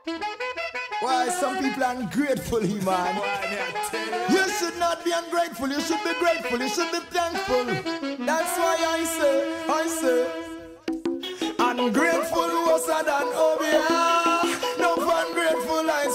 Why some people are ungrateful, man. You should not be ungrateful, you should be grateful, you should be thankful. That's why I say, ungrateful was than Obia. No ungrateful I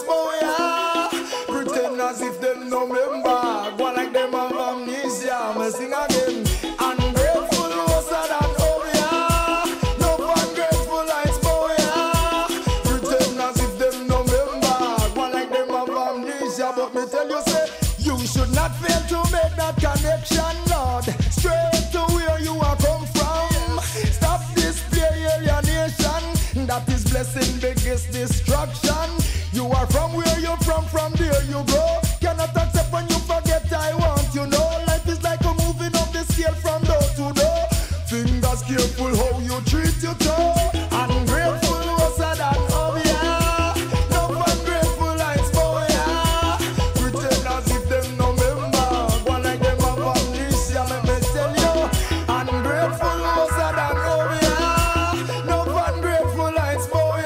spoil. Pretend as if them no member. Go like them have amnesia. Me sing again. Ungrateful was than Obia. No ungrateful I spoil. Pretend as if them no member. Go like them have amnesia. But me tell you say, you should not fail to make that connection, Lord. Straight to where you are come from. Stop display alienation. That is blessing biggest destruction. You are from where you're from there you go. Cannot accept when you forget I want you know. Life is like a moving up the scale from door to door. Fingers careful how you treat your toe. Ungrateful was than Obia. No ungrateful I spoil. Pretend as if them no member. Go like them have amnesia. Let me tell you, ungrateful was than Obia. No ungrateful I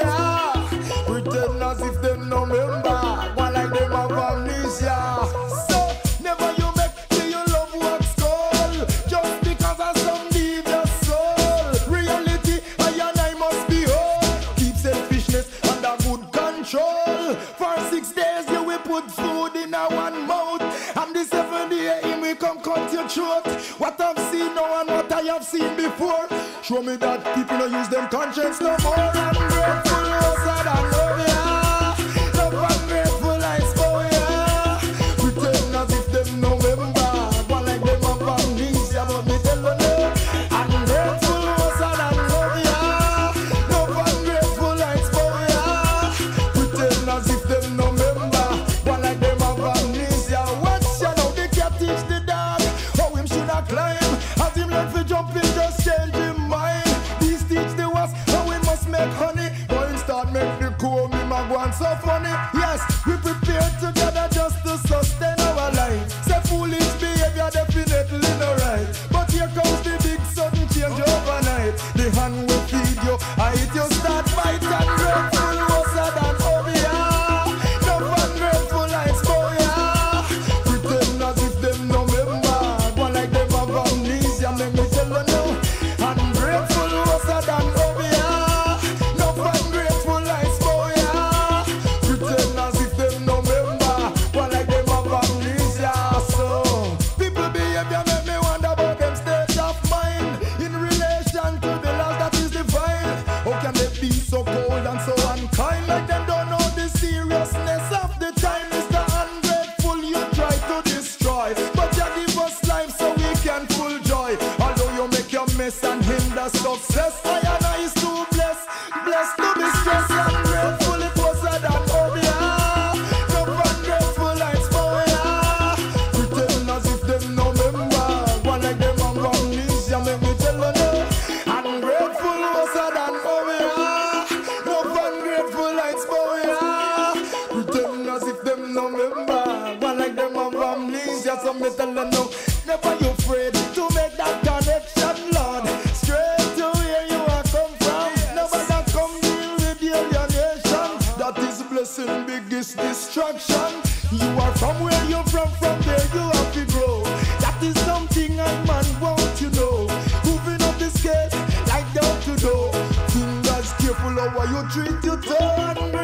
spoil. Pretend as if them no member. Go like them have amnesia. So never you make till your love wax cold. Just because of some devious soul. Reality, I and I must be whole. Keep selfishness under good control. For 6 days you will put food in our one mouth, and the 7th day him will come cut your throat. What I've seen now and what I have seen before, show me that people don't use them conscience no more. Ungrateful was than Obia. No ungrateful I spoil. Pretend as if them no member. Go like them have amnesia. But me tell you no. Ungrateful was than Obia. No ungrateful I spoil. Pretend as if them no member. Go like them have amnesia. Watch you know they can't teach the dog how him shoulda climb. As him learn to jump in, just change him mind. These teach the wasp how we must make honey. Now him start make the comb him a go and so funny. Yes, we prepare together just to sustain our life. Say foolish behavior definitely no right. But here comes the big sudden change overnight. The hand will feed you, I eat you start bite. Ungrateful was than Obia. No ungrateful I spoil. Pretend as if them no member. Go like them have amnesia. Make me tell you no. Ungrateful was than Obia. No ungrateful I spoil. Pretend as if them no member. Go like them have amnesia. So people behavior make me wonder about them state of mind in relation to the laws that is divine. How can they be so cold and so unkind? Like them don't know the seriousness of the time. Mr. Ungrateful, you try to destroy, but you give us life so we can full joy. Although you make your mess and hinder success, I and I is too blessed to be stressed. Ungrateful it was than Obia. No ungrateful I spoil. Pretend as if them no member. Go like them have amnesia. Make me tell you no. Ungrateful was than Obia. No ungrateful I spoil. Pretend as if them no member. Go like them have amnesia. So me tell you no. Never you afraid to make that connection, Lord. Straight to where you are come from. Nobody come deal with the alienation. That is blessing biggest destruction. You are from where you're from there you have to grow. That is something a man want you know. Moving up the scale like down to door. Fingers careful how you treat your tongue.